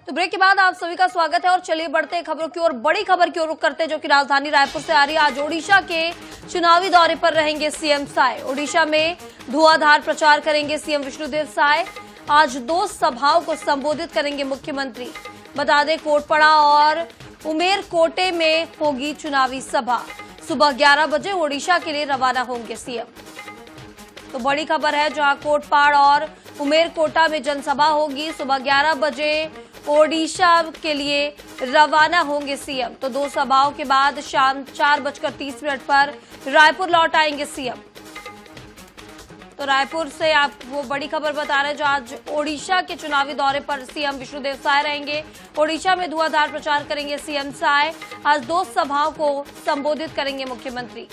तो ब्रेक के बाद आप सभी का स्वागत है और चलिए बढ़ते हैं खबरों की ओर। बड़ी खबर की ओर रुख करते हैं जो कि राजधानी रायपुर से आ रही है। आज ओडिशा के चुनावी दौरे पर रहेंगे सीएम साय। ओडिशा में धुआंधार प्रचार करेंगे सीएम विष्णुदेव साय। आज 2 सभाओं को संबोधित करेंगे मुख्यमंत्री। बता दें कोटपड़ा और उमेरकोटे में होगी चुनावी सभा। सुबह 11 बजे ओडिशा के लिए रवाना होंगे सीएम। तो बड़ी खबर है, जहां कोटपाड़ और उमेरकोटा में जनसभा होगी। सुबह 11 बजे ओडिशा के लिए रवाना होंगे सीएम। तो 2 सभाओं के बाद शाम 4:30 पर रायपुर लौट आएंगे सीएम। तो रायपुर से आप वो बड़ी खबर बता रहे हैं, जो आज ओडिशा के चुनावी दौरे पर सीएम विष्णुदेव साय रहेंगे। ओडिशा में धुआंधार प्रचार करेंगे सीएम साय। आज 2 सभाओं को संबोधित करेंगे मुख्यमंत्री।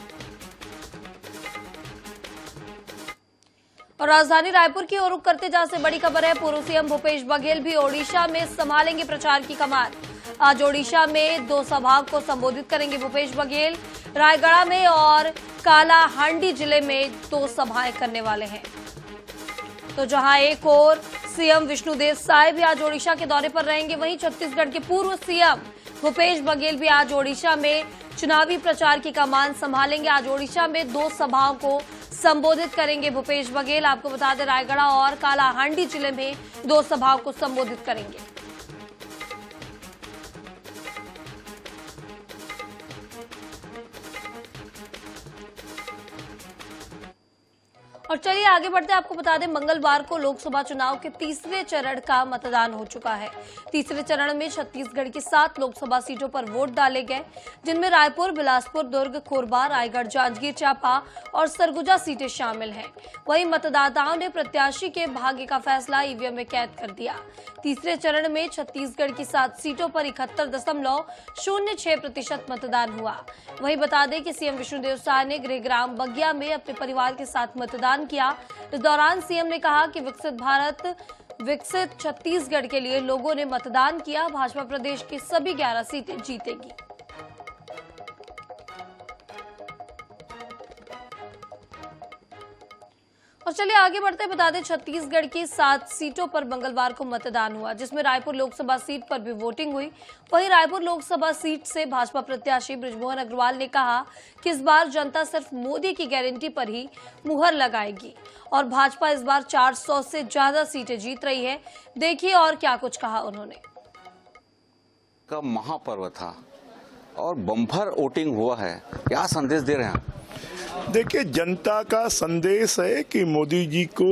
और राजधानी रायपुर की ओर रुख करते जहां से बड़ी खबर है, पूर्व सीएम भूपेश बघेल भी ओडिशा में संभालेंगे प्रचार की कमान। आज ओडिशा में 2 सभाओं को संबोधित करेंगे भूपेश बघेल। रायगढ़ में और कालाहांडी जिले में 2 सभाएं करने वाले हैं। तो जहां एक और सीएम विष्णुदेव साय भी आज ओडिशा के दौरे पर रहेंगे, वहीं छत्तीसगढ़ के पूर्व सीएम भूपेश बघेल भी आज ओडिशा में चुनावी प्रचार की कमान संभालेंगे। आज ओडिशा में 2 सभाओं को संबोधित करेंगे भूपेश बघेल। आपको बता दें रायगढ़ और कालाहांडी जिले में 2 सभाओं को संबोधित करेंगे। और चलिए आगे बढ़ते हैं। आपको बता दें मंगलवार को लोकसभा चुनाव के तीसरे चरण का मतदान हो चुका है। तीसरे चरण में छत्तीसगढ़ की 7 लोकसभा सीटों पर वोट डाले गए, जिनमें रायपुर, बिलासपुर, दुर्ग, कोरबा, रायगढ़, जांजगीर चांपा और सरगुजा सीटें शामिल हैं। वहीं मतदाताओं ने प्रत्याशी के भाग्य का फैसला ईवीएम में कैद कर दिया। तीसरे चरण में छत्तीसगढ़ की 7 सीटों पर 71.06% मतदान हुआ। वहीं बता दें कि सीएम विष्णुदेव साय ने गृहग्राम बगिया में अपने परिवार के साथ मतदान किया। इस दौरान सीएम ने कहा कि विकसित भारत, विकसित छत्तीसगढ़ के लिए लोगों ने मतदान किया। भाजपा प्रदेश की सभी 11 सीटें जीतेगी। और चलिए आगे बढ़ते बता दें छत्तीसगढ़ की 7 सीटों पर मंगलवार को मतदान हुआ, जिसमें रायपुर लोकसभा सीट पर भी वोटिंग हुई। वहीं रायपुर लोकसभा सीट से भाजपा प्रत्याशी बृजमोहन अग्रवाल ने कहा कि इस बार जनता सिर्फ मोदी की गारंटी पर ही मुहर लगाएगी और भाजपा इस बार 400 से ज्यादा सीटें जीत रही है। देखिए और क्या कुछ कहा उन्होंने। का महापर्व था और बम्पर वोटिंग हुआ है, क्या संदेश दे रहे हैं? देखिए, जनता का संदेश है कि मोदी जी को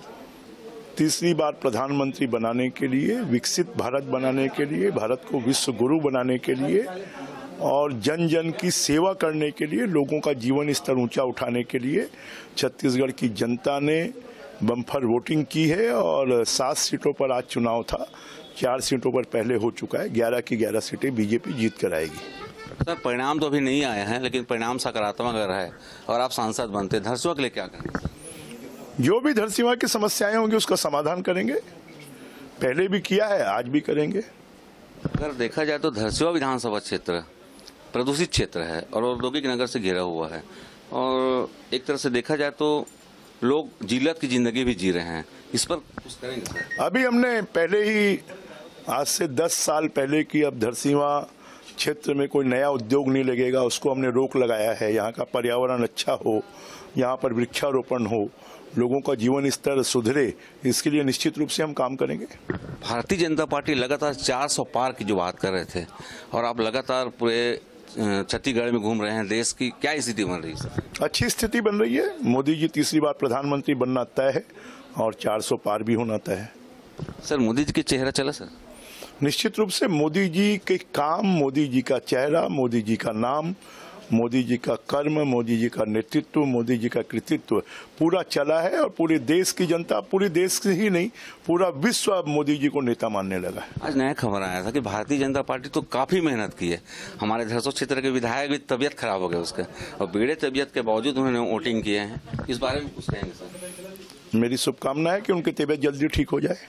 तीसरी बार प्रधानमंत्री बनाने के लिए, विकसित भारत बनाने के लिए, भारत को विश्व गुरु बनाने के लिए और जन जन की सेवा करने के लिए, लोगों का जीवन स्तर ऊंचा उठाने के लिए छत्तीसगढ़ की जनता ने बम्पर वोटिंग की है। और 7 सीटों पर आज चुनाव था, 4 सीटों पर पहले हो चुका है। 11 की 11 सीटें बीजेपी जीत कर आएगी। सर, परिणाम तो अभी नहीं आए हैं, लेकिन परिणाम सकारात्मक रहा है और आप सांसद बनते, धरसींवा के लिए क्या करेंगे? जो भी धरसींवा की समस्याएं होंगी उसका समाधान करेंगे। पहले भी किया है, आज भी करेंगे। अगर देखा जाए तो धरसींवा विधानसभा क्षेत्र प्रदूषित क्षेत्र है और औद्योगिक नगर से घिरा हुआ है और एक तरह से देखा जाए तो लोग जिल्लत की जिंदगी भी जी रहे हैं। इस पर कुछ करेंगे सर? अभी हमने पहले ही आज से 10 साल पहले की, अब धरसींवा क्षेत्र में कोई नया उद्योग नहीं लगेगा, उसको हमने रोक लगाया है। यहाँ का पर्यावरण अच्छा हो, यहाँ पर वृक्षारोपण हो, लोगों का जीवन स्तर सुधरे, इसके लिए निश्चित रूप से हम काम करेंगे। भारतीय जनता पार्टी लगातार 400 पार की जो बात कर रहे थे और आप लगातार पूरे छत्तीसगढ़ में घूम रहे हैं, देश की क्या स्थिति बन रही है सर? अच्छी स्थिति बन रही है। मोदी जी तीसरी बार प्रधानमंत्री बनना तय है और 400 पार भी होना तय है। सर, मोदी जी के चेहरा चला सर? निश्चित रूप से मोदी जी के काम, मोदी जी का चेहरा, मोदी जी का नाम, मोदी जी का कर्म, मोदी जी का नेतृत्व, मोदी जी का कृतित्व पूरा चला है और पूरे देश की जनता, पूरे देश से ही नहीं पूरा विश्व अब मोदी जी को नेता मानने लगा है। आज नया खबर आया था कि भारतीय जनता पार्टी तो काफी मेहनत की है। हमारे धरसो क्षेत्र के विधायक भी तबियत खराब हो गया उसका और बिगड़े तबियत के बावजूद उन्होंने वोटिंग किए हैं। इस बारे में कुछ कहेंगे सर? मेरी शुभकामना है कि उनकी तबियत जल्दी ठीक हो जाए।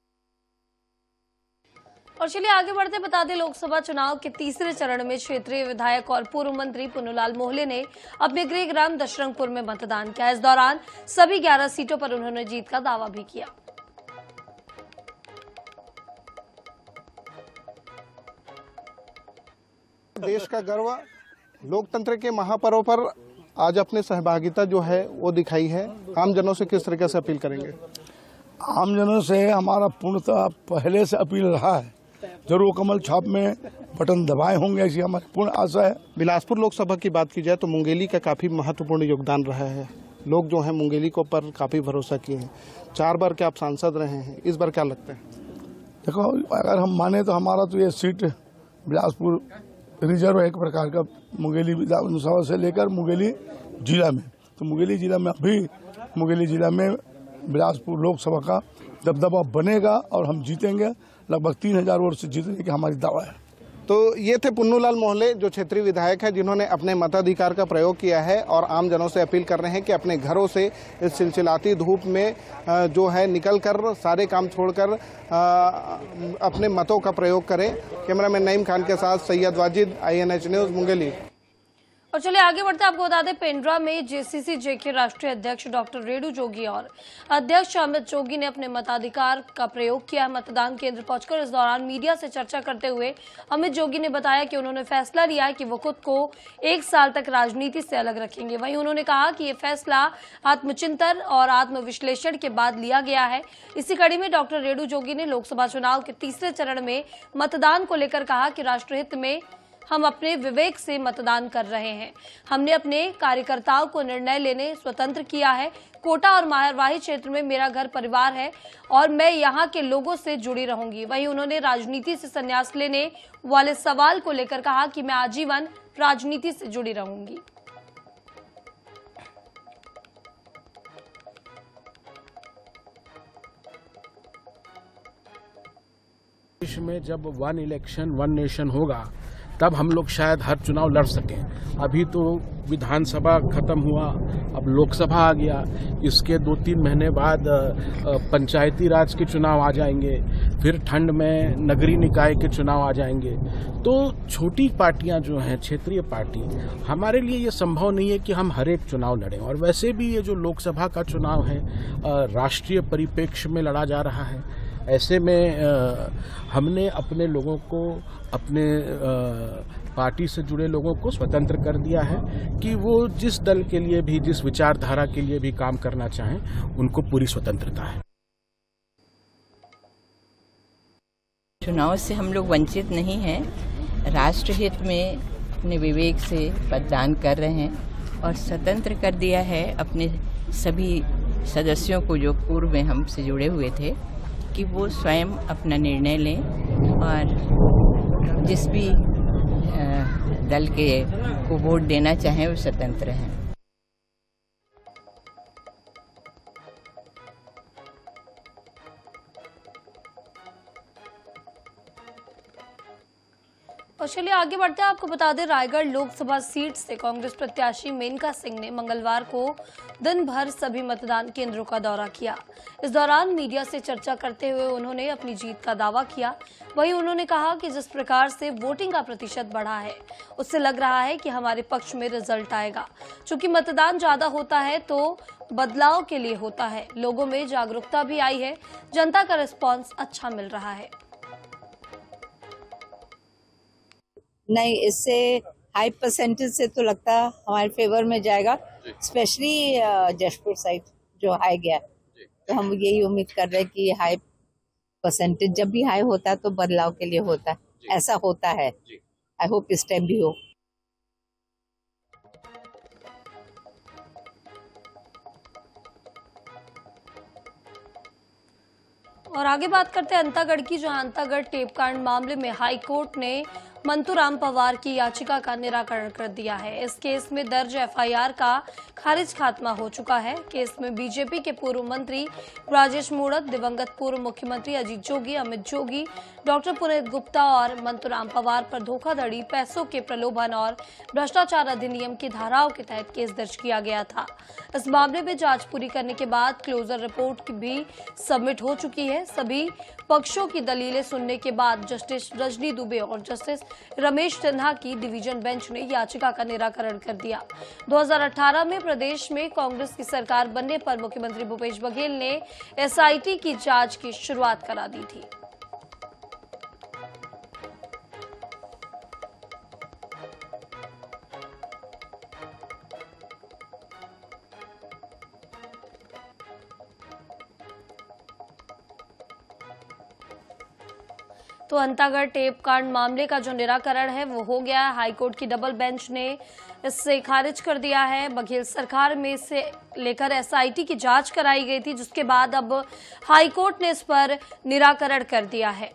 और चलिए आगे बढ़ते बता दें लोकसभा चुनाव के तीसरे चरण में क्षेत्रीय विधायक और पूर्व मंत्री पुन्नूलाल मोहले ने अपने गृहग्राम दशरंगपुर में मतदान किया। इस दौरान सभी 11 सीटों पर उन्होंने जीत का दावा भी किया। देश का गर्व, लोकतंत्र के महापर्व पर आज अपने सहभागिता जो है वो दिखाई है। आम जनों से किस तरीके से अपील करेंगे? आम जनों से हमारा पूर्णतः पहले से अपील रहा है, जरूर कमल छाप में बटन दबाए होंगे, ऐसी हमारी पूर्ण आशा है। बिलासपुर लोकसभा की बात की जाए तो मुंगेली का काफी महत्वपूर्ण योगदान रहा है। लोग जो है मुंगेली को पर काफी भरोसा किए हैं। 4 बार के आप सांसद रहे हैं, इस बार क्या लगता है? देखो, अगर हम माने तो हमारा तो ये सीट बिलासपुर रिजर्व है एक प्रकार का, मुंगेली विधानसभा से लेकर मुंगेली जिला में। तो मुंगेली जिला में अभी मुंगेली जिला में बिलासपुर लोकसभा का दबदबा बनेगा और हम जीतेंगे। लगभग 3000 वोट से जीतने की हमारी दावा है। तो ये थे पुन्नूलाल मोहले, जो क्षेत्रीय विधायक है, जिन्होंने अपने मताधिकार का प्रयोग किया है और आम जनों से अपील कर रहे हैं कि अपने घरों से इस चिलचिलाती धूप में जो है निकलकर सारे काम छोड़कर अपने मतों का प्रयोग करें। कैमरामैन नईम खान के साथ सैयद वाजिद, INH न्यूज़, मुंगेली। और चलिए आगे बढ़ते आपको बता दें, पेंड्रा में JCC-J के राष्ट्रीय अध्यक्ष डॉक्टर रेणु जोगी और अध्यक्ष अमित जोगी ने अपने मताधिकार का प्रयोग किया। मतदान केंद्र पहुंचकर इस दौरान मीडिया से चर्चा करते हुए अमित जोगी ने बताया कि उन्होंने फैसला लिया है कि वो खुद को 1 साल तक राजनीति से अलग रखेंगे। वहीं उन्होंने कहा कि ये फैसला आत्मचिंतन और आत्मविश्लेषण के बाद लिया गया है। इसी कड़ी में डॉक्टर रेणु जोगी ने लोकसभा चुनाव के तीसरे चरण में मतदान को लेकर कहा कि राष्ट्रहित में हम अपने विवेक से मतदान कर रहे हैं। हमने अपने कार्यकर्ताओं को निर्णय लेने स्वतंत्र किया है। कोटा और मारवाही क्षेत्र में मेरा घर परिवार है और मैं यहां के लोगों से जुड़ी रहूंगी। वहीं उन्होंने राजनीति से संन्यास लेने वाले सवाल को लेकर कहा कि मैं आजीवन राजनीति से जुड़ी रहूंगी। देश में जब 1 इलेक्शन 1 नेशन होगा तब हम लोग शायद हर चुनाव लड़ सकें। अभी तो विधानसभा खत्म हुआ, अब लोकसभा आ गया, इसके 2-3 महीने बाद पंचायती राज के चुनाव आ जाएंगे, फिर ठंड में नगरीय निकाय के चुनाव आ जाएंगे। तो छोटी पार्टियां जो हैं, क्षेत्रीय पार्टी, हमारे लिए ये संभव नहीं है कि हम हर एक चुनाव लड़ें। और वैसे भी ये जो लोकसभा का चुनाव है राष्ट्रीय परिप्रेक्ष्य में लड़ा जा रहा है। ऐसे में हमने अपने लोगों को, अपने पार्टी से जुड़े लोगों को स्वतंत्र कर दिया है कि वो जिस दल के लिए भी, जिस विचारधारा के लिए भी काम करना चाहें, उनको पूरी स्वतंत्रता है। चुनाव से हम लोग वंचित नहीं हैं। राष्ट्रहित में अपने विवेक से मतदान कर रहे हैं और स्वतंत्र कर दिया है अपने सभी सदस्यों को जो पूर्व में हमसे जुड़े हुए थे, कि वो स्वयं अपना निर्णय लें और जिस भी दल के को वोट देना चाहें वो स्वतंत्र हैं। और चलिए आगे बढ़ते हैं, आपको बता दें रायगढ़ लोकसभा सीट से कांग्रेस प्रत्याशी मेनका सिंह ने मंगलवार को दिन भर सभी मतदान केंद्रों का दौरा किया। इस दौरान मीडिया से चर्चा करते हुए उन्होंने अपनी जीत का दावा किया। वहीं उन्होंने कहा कि जिस प्रकार से वोटिंग का प्रतिशत बढ़ा है, उससे लग रहा है कि हमारे पक्ष में रिजल्ट आएगा। चूंकि मतदान ज्यादा होता है तो बदलाव के लिए होता है। लोगों में जागरूकता भी आई है, जनता का रिस्पॉन्स अच्छा मिल रहा है। नहीं, इससे हाई परसेंटेज से तो लगता है हमारे फेवर में जाएगा, स्पेशली जशपुर साइड जो हाई गया। तो हम यही उम्मीद कर रहे हैं कि हाई परसेंटेज जब भी हाई होता है तो बदलाव के लिए होता है, ऐसा होता है। आई होप इस टाइम भी हो। और आगे बात करते हैं अंतागढ़ की, जहां अंतागढ़ टेपकांड मामले में हाई कोर्ट ने मंतूराम पवार की याचिका का निराकरण कर दिया है। इस केस में दर्ज FIR का खारिज खात्मा हो चुका है। केस में बीजेपी के पूर्व मंत्री राजेश मूणत, दिवंगत पूर्व मुख्यमंत्री अजीत जोगी, अमित जोगी, डॉक्टर पुनीत गुप्ता और मंतूराम पवार पर धोखाधड़ी, पैसों के प्रलोभन और भ्रष्टाचार अधिनियम की धाराओं के तहत केस दर्ज किया गया था। इस मामले में जांच पूरी करने के बाद क्लोजर रिपोर्ट भी सबमिट हो चुकी है। सभी पक्षों की दलीलें सुनने के बाद जस्टिस रजनी दुबे और जस्टिस रमेश सिन्हा की डिवीजन बेंच ने याचिका का निराकरण कर दिया। 2018 में प्रदेश में कांग्रेस की सरकार बनने पर मुख्यमंत्री भूपेश बघेल ने SIT की जांच की शुरुआत करा दी थी। तो अंतागढ़ टेप कांड मामले का जो निराकरण है वो हो गया है। हाईकोर्ट की डबल बेंच ने इससे खारिज कर दिया है। बघेल सरकार में से लेकर एसआईटी की जांच कराई गई थी, जिसके बाद अब हाईकोर्ट ने इस पर निराकरण कर दिया है।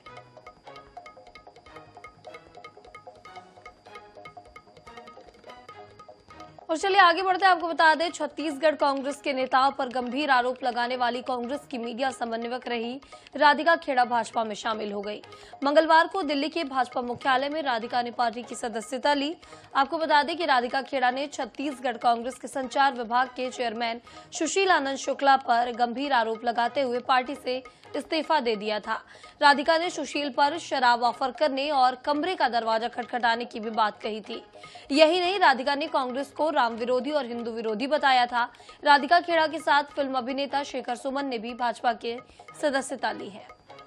और चलिए आगे बढ़ते हैं। आपको बता दें, छत्तीसगढ़ कांग्रेस के नेताओं पर गंभीर आरोप लगाने वाली कांग्रेस की मीडिया समन्वयक रही राधिका खेड़ा भाजपा में शामिल हो गई। मंगलवार को दिल्ली के भाजपा मुख्यालय में राधिका ने पार्टी की सदस्यता ली। आपको बता दें कि राधिका खेड़ा ने छत्तीसगढ़ कांग्रेस के संचार विभाग के चेयरमैन सुशील आनंद शुक्ला पर गंभीर आरोप लगाते हुए पार्टी से इस्तीफा दे दिया था। राधिका ने सुशील पर शराब ऑफर करने और कमरे का दरवाजा खटखटाने की भी बात कही थी। यही नहीं, राधिका ने कांग्रेस को राम विरोधी और हिंदू विरोधी बताया था। राधिका खेड़ा के साथ फिल्म अभिनेता शेखर सुमन ने भी भाजपा के सदस्यता ली है।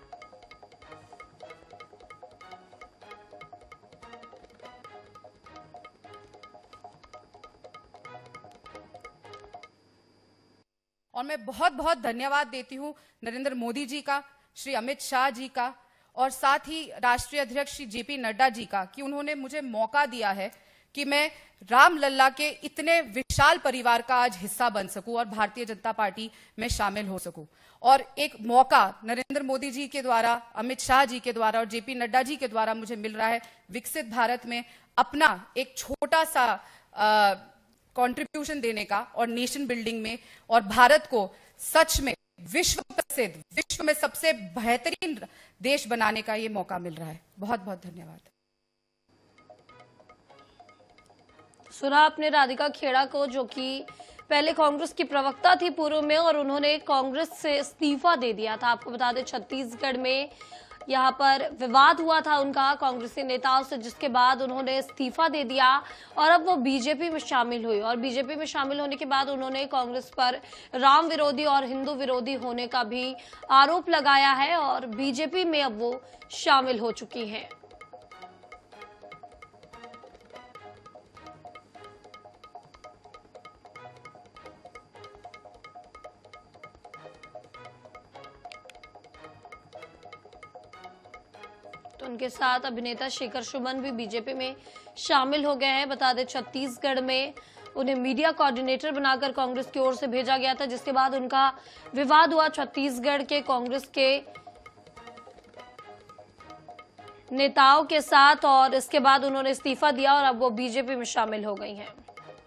और मैं बहुत बहुत धन्यवाद देती हूं नरेंद्र मोदी जी का, श्री अमित शाह जी का और साथ ही राष्ट्रीय अध्यक्ष श्री जेपी नड्डा जी का कि उन्होंने मुझे मौका दिया है कि मैं राम लल्ला के इतने विशाल परिवार का आज हिस्सा बन सकूं और भारतीय जनता पार्टी में शामिल हो सकूं। और एक मौका नरेंद्र मोदी जी के द्वारा, अमित शाह जी के द्वारा और जेपी नड्डा जी के द्वारा मुझे मिल रहा है विकसित भारत में अपना एक छोटा सा कंट्रीब्यूशन देने का और नेशन बिल्डिंग में और भारत को सच में विश्व प्रसिद्ध, विश्व में सबसे बेहतरीन देश बनाने का ये मौका मिल रहा है। बहुत बहुत धन्यवाद। सुना आपने राधिका खेड़ा को, जो कि पहले कांग्रेस की प्रवक्ता थी पूर्व में और उन्होंने कांग्रेस से इस्तीफा दे दिया था। आपको बता दें छत्तीसगढ़ में यहाँ पर विवाद हुआ था उनका कांग्रेसी नेताओं से, जिसके बाद उन्होंने इस्तीफा दे दिया और अब वो बीजेपी में शामिल हुई। और बीजेपी में शामिल होने के बाद उन्होंने कांग्रेस पर राम विरोधी और हिंदू विरोधी होने का भी आरोप लगाया है और बीजेपी में अब वो शामिल हो चुकी हैं। तो उनके साथ अभिनेता शेखर सुमन भी बीजेपी में शामिल हो गए हैं। बता दें छत्तीसगढ़ में उन्हें मीडिया कोऑर्डिनेटर बनाकर कांग्रेस की ओर से भेजा गया था, जिसके बाद उनका विवाद हुआ छत्तीसगढ़ के कांग्रेस के नेताओं के साथ और इसके बाद उन्होंने इस्तीफा दिया और अब वो बीजेपी में शामिल हो गई हैं।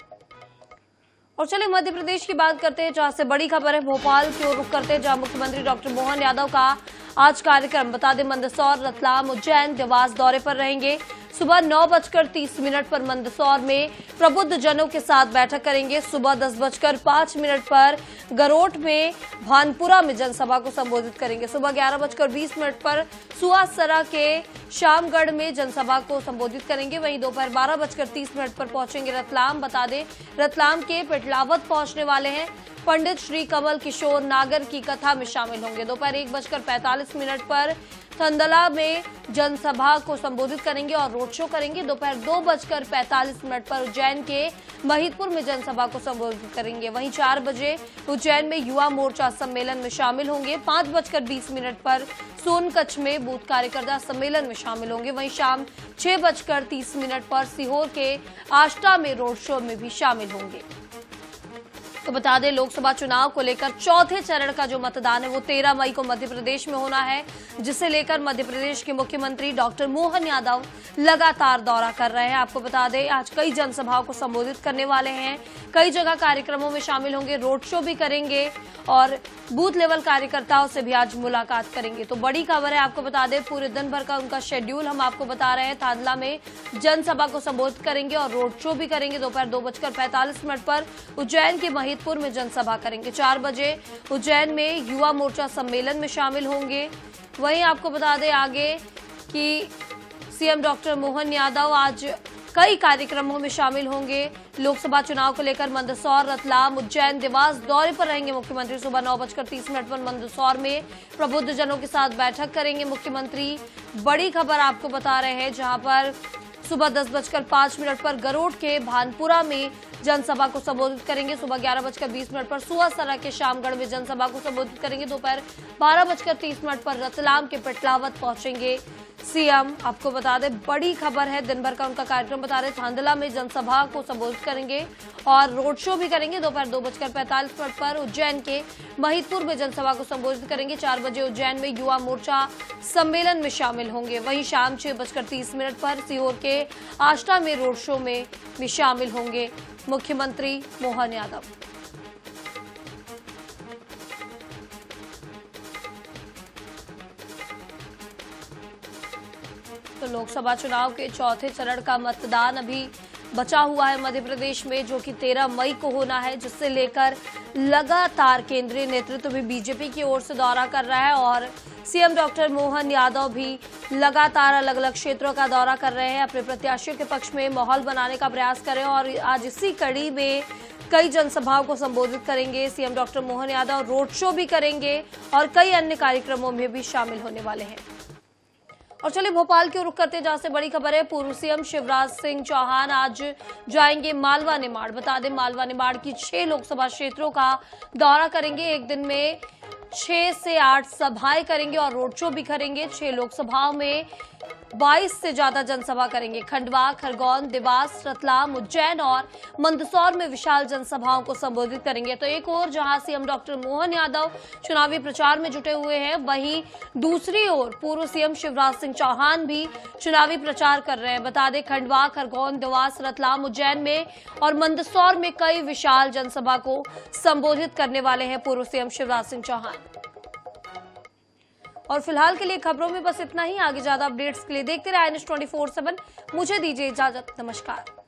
और चलिए मध्य प्रदेश की बात करते हैं, जहां से बड़ी खबर है। भोपाल की ओर रुख करते हैं, जहां मुख्यमंत्री डॉक्टर मोहन यादव का आज कार्यक्रम। बता दें मंदसौर, रतलाम, उज्जैन, देवास दौरे पर रहेंगे। सुबह 9:30 पर मंदसौर में प्रबुद्ध जनों के साथ बैठक करेंगे। सुबह 10:05 पर गरोठ में भानपुरा में जनसभा को संबोधित करेंगे। सुबह 11:20 पर सुहासरा के शामगढ़ में जनसभा को संबोधित करेंगे। वहीं दोपहर 12:30 पर पहुंचेंगे रतलाम। बता दें रतलाम के पेटलावत पहुंचने वाले हैं। पंडित श्री कमल किशोर नागर की कथा में शामिल होंगे। दोपहर 1:45 पर थंदला में जनसभा को संबोधित करेंगे और रोड शो करेंगे। दोपहर 2:45 पर उज्जैन के महिदपुर में जनसभा को संबोधित करेंगे। वहीं 4 बजे उज्जैन में युवा मोर्चा सम्मेलन में शामिल होंगे। 5:20 पर सोनकच्छ में बूथ कार्यकर्ता सम्मेलन में शामिल होंगे। वहीं शाम 6:30 पर सीहोर के आष्टा में रोड शो में भी शामिल होंगे। तो बता दें लोकसभा चुनाव को लेकर चौथे चरण का जो मतदान है वो 13 मई को मध्य प्रदेश में होना है, जिसे लेकर मध्य प्रदेश के मुख्यमंत्री डॉक्टर मोहन यादव लगातार दौरा कर रहे हैं। आपको बता दें आज कई जनसभाओं को संबोधित करने वाले हैं, कई जगह कार्यक्रमों में शामिल होंगे, रोड शो भी करेंगे और बूथ लेवल कार्यकर्ताओं से भी आज मुलाकात करेंगे। तो बड़ी खबर है, आपको बता दें पूरे दिन भर का उनका शेड्यूल हम आपको बता रहे हैं। थांदला में जनसभा को संबोधित करेंगे और रोड शो भी करेंगे। दोपहर 2:45 पर उज्जैन के महिदपुर में जनसभा करेंगे। 4 बजे उज्जैन में युवा मोर्चा सम्मेलन में शामिल होंगे। वहीं आपको बता दें आगे कि सीएम डॉक्टर मोहन यादव आज कई कार्यक्रमों में शामिल होंगे। लोकसभा चुनाव को लेकर मंदसौर, रतलाम, उज्जैन, देवास दौरे पर रहेंगे मुख्यमंत्री। सुबह 9:30 पर मंदसौर में प्रबुद्ध जनों के साथ बैठक करेंगे मुख्यमंत्री। बड़ी खबर आपको बता रहे हैं, जहां पर सुबह 10:05 पर गरोठ के भानपुरा में जनसभा को संबोधित करेंगे। सुबह 11:20 पर सुहासरा के शामगढ़ में जनसभा को संबोधित करेंगे। दोपहर 12:30 पर रतलाम के पेटलावत पहुंचेंगे। सीएम। आपको बता दें बड़ी खबर है, दिन भर का उनका कार्यक्रम बता रहे। धांधला में जनसभा को संबोधित करेंगे और रोड शो भी करेंगे। दोपहर 2:45 पर उज्जैन के महिदपुर में जनसभा को संबोधित करेंगे। 4 बजे उज्जैन में युवा मोर्चा सम्मेलन में शामिल होंगे। वहीं शाम 6:30 पर सीहोर के आष्टा में रोड शो में भी शामिल होंगे मुख्यमंत्री मोहन यादव। तो लोकसभा चुनाव के चौथे चरण का मतदान अभी बचा हुआ है मध्य प्रदेश में, जो कि 13 मई को होना है, जिससे लेकर लगातार केंद्रीय नेतृत्व भी बीजेपी की ओर से दौरा कर रहा है और सीएम डॉक्टर मोहन यादव भी लगातार अलग अलग क्षेत्रों का दौरा कर रहे हैं, अपने प्रत्याशियों के पक्ष में माहौल बनाने का प्रयास कर रहे हैं। और आज इसी कड़ी में कई जनसभाओं को संबोधित करेंगे CM doctor Mohan Yadav, road show भी करेंगे और कई अन्य कार्यक्रमों में भी शामिल होने वाले हैं। और चलिए भोपाल की रुख करते, जहां से बड़ी खबर है। पूर्व सीएम शिवराज सिंह चौहान आज जाएंगे मालवा निमाड़। बता दें मालवा निमाड़ की 6 लोकसभा क्षेत्रों का दौरा करेंगे। एक दिन में 6 से 8 सभाएं करेंगे और रोड शो भी करेंगे। 6 लोकसभाओं में 22 से ज्यादा जनसभा करेंगे। खंडवा, खरगोन, देवास, रतलाम, उज्जैन और मंदसौर में विशाल जनसभाओं को संबोधित करेंगे। तो एक ओर जहां सीएम डॉक्टर मोहन यादव चुनावी प्रचार में जुटे हुए हैं, वहीं दूसरी ओर पूर्व सीएम शिवराज सिंह चौहान भी चुनावी प्रचार कर रहे हैं। बता दें खंडवा, खरगोन, देवास, रतलाम, उज्जैन में और मंदसौर में कई विशाल जनसभा को संबोधित करने वाले हैं पूर्व सीएम शिवराज सिंह चौहान। और फिलहाल के लिए खबरों में बस इतना ही। आगे ज्यादा अपडेट्स के लिए देखते रहिए INS 24/7। मुझे दीजिए इजाजत, नमस्कार।